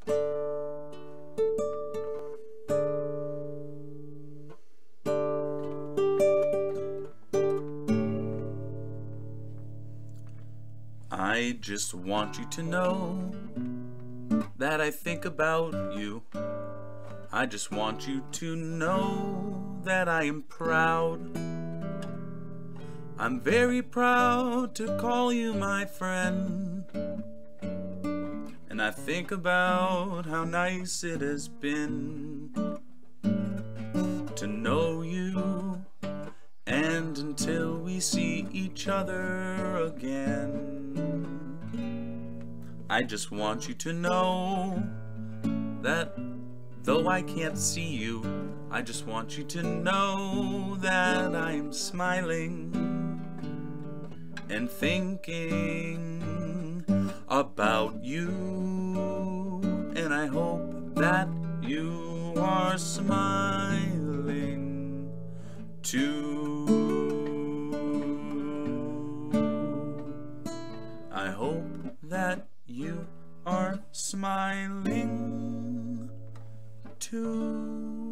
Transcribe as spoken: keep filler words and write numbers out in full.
I just want you to know that I think about you. I just want you to know that I am proud. I'm very proud to call you my friend. And I think about how nice it has been to know you. And until we see each other again, I just want you to know that though I can't see you, I just want you to know that I'm smiling and thinking about you. And I hope that you are smiling too. I hope that you are smiling too.